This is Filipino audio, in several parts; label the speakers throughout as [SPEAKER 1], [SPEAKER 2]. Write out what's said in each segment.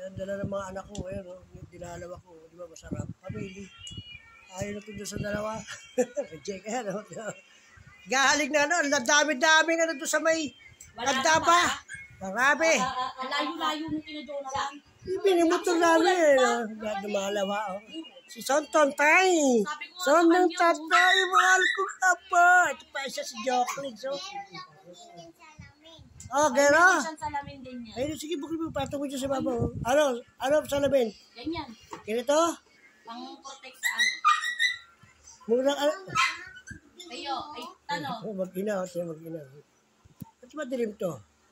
[SPEAKER 1] Dala ng mga anak ko, ayun, dinalaw ako, di ba masarap? Pamili. Ayaw natin doon sa dalawa. Check, ano. Gahalig na, ano, dami-dami nga na doon sa may ganda pa. Marami.
[SPEAKER 2] Layo-layo mo kinadona lang.
[SPEAKER 1] Ibinimotor namin, dumalawa, oh. Si Sonton Tay. Sonton Tay, mahal ko ka po. Ito pa isa si Joclyn, so. Oh, gano'n?
[SPEAKER 2] Salamin din yan.
[SPEAKER 1] Ayun, sige, bukli mo, patungkol dyan sa baba. Ano salamin?
[SPEAKER 2] Ganyan.
[SPEAKER 1] Ganito?
[SPEAKER 2] Pang-protect sa ano.
[SPEAKER 1] Muna,
[SPEAKER 2] Ayo, ay, tanong.
[SPEAKER 1] Mag-ina, mag-ina. Ba't ba dilim to?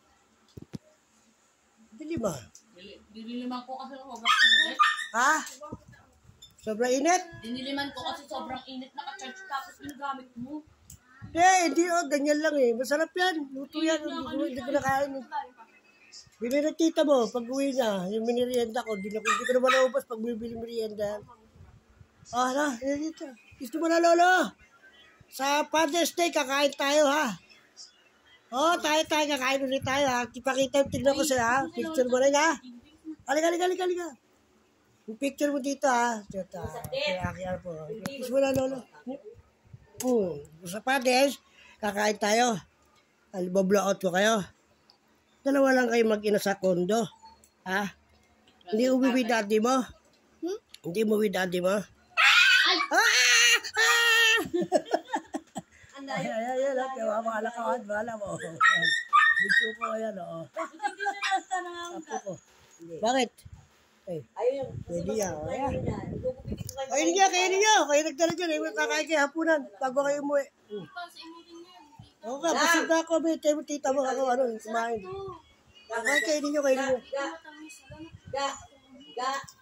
[SPEAKER 1] Dilim ah.
[SPEAKER 2] Diniliman ko kasi sobrang init.
[SPEAKER 1] Ha? Sobrang init?
[SPEAKER 2] Diniliman ko kasi sobrang init. Naka-charge tapos ginagamit mo.
[SPEAKER 1] Hindi, ganyan lang eh. Masarap yan. Luto yan. Hindi ko nakain. Bili na tita mo, pag uwi niya, yung minirienda ko, hindi ko naman naubos pag bibili merienda. Ano, dito. Gusto mo na, Lolo? Sa Father's Day, kakain tayo, ha? Tayo, kakain ulit tayo, ha? Ipakita, tignan ko sila, ha? Picture mo rin, ha? Halika. Yung picture mo dito, ha? Kaya po. Gusto mo na, Lolo? Sa Father's, kakain tayo. Alibablo out ko kayo. Dalawa lang kayo mag-ina sa kondo. Ha? Hindi uwi with daddy mo? Hindi mo with daddy mo? Ayan, kaya mga alakawan, bahala mo. Gusto ko, ayan, o. Apo ko. Bakit? Pwede yan, o. Kainin niyo. Kayo nagdala dyan, kakain kayo hapunan, bago kayo umuwi. Oo nga, busog na ako, may tita mo ako, kumain. Kainin niyo.